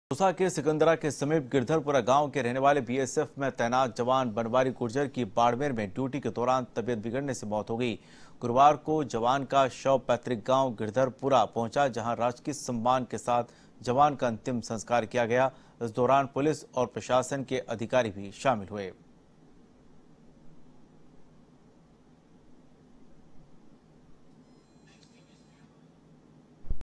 दौसा के सिकंदरा के समीप गिरधरपुरा गांव के रहने वाले बीएसएफ में तैनात जवान बनवारी गुर्जर की बाड़मेर में ड्यूटी के दौरान तबीयत बिगड़ने से मौत हो गई। गुरुवार को जवान का शव पैतृक गांव गिरधरपुरा पहुंचा, जहां राजकीय सम्मान के साथ जवान का अंतिम संस्कार किया गया। इस दौरान पुलिस और प्रशासन के अधिकारी भी शामिल हुए।